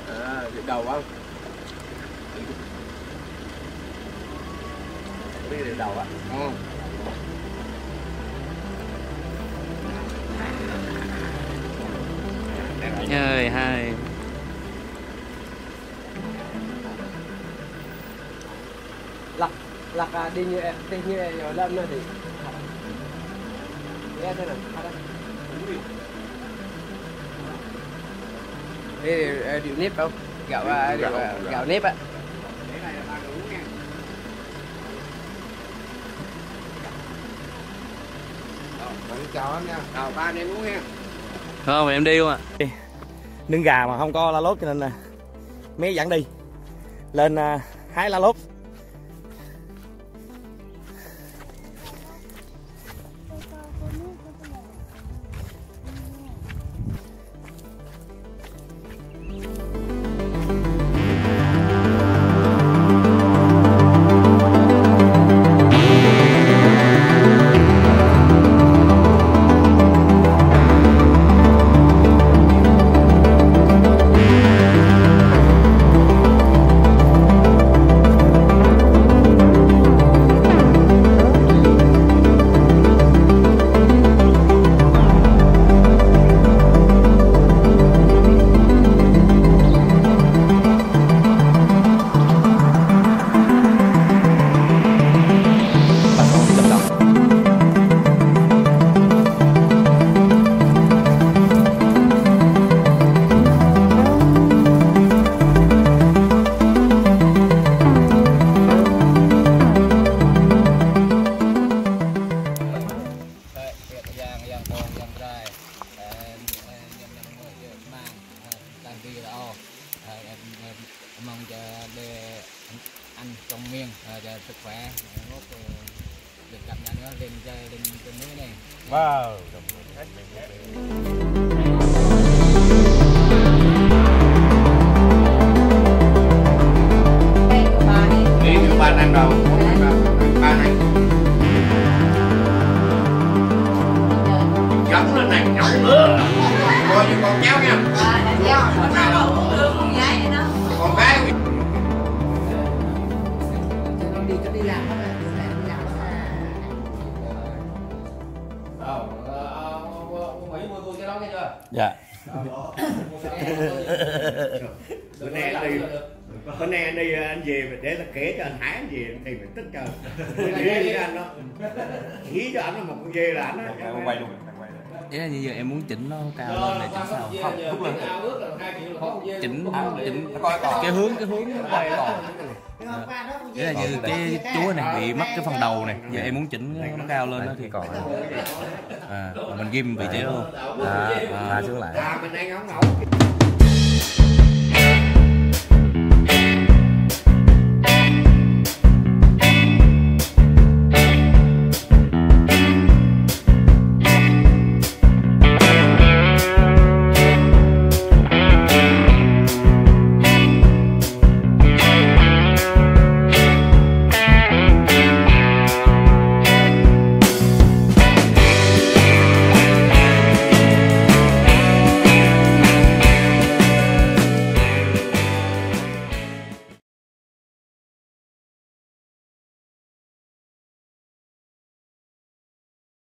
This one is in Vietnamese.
Gật đầu không? Biết gật đầu á. Ơi hai. Lạc đi như rồi lên nữa thì. Nghe thế nào? Đây điệu nếp không? Gạo nếp á. Chào anh nha. Chào ba anh em uống nha. Không, em đi luôn ạ. Nướng gà mà không có lá lốt cho nên là mấy dẫn đi. Lên hái lá lốt. Mong cho anh trong miên cho sức khỏe được gặp nhau nữa lên trên núi này. Wow. Đi ba ăn đâu? Ba này. Giống lên này nhậu nữa. Coi như con cháu nha. Con gái đi làm hết rồi. Mỹ mua tôi cái đó nghe chưa? Dạ. Bữa nay anh đi anh về để ta kể cho anh Hải anh về thì mình tức trời. Dê với anh đó. Nghĩ cho anh là một con dê là anh đó. Quay luôn. Ý là như giờ em muốn chỉnh nó cao lên này chỉnh sao? Không, thúc lên. Chỉnh cái hướng quay đó. Ý là như cái chúa này bị mất cái phần đầu này, giờ em muốn chỉnh nó cao lên đó thì còn. Mình ghim vị trí luôn. Xuống lại. Mình đang ngóng ngầu.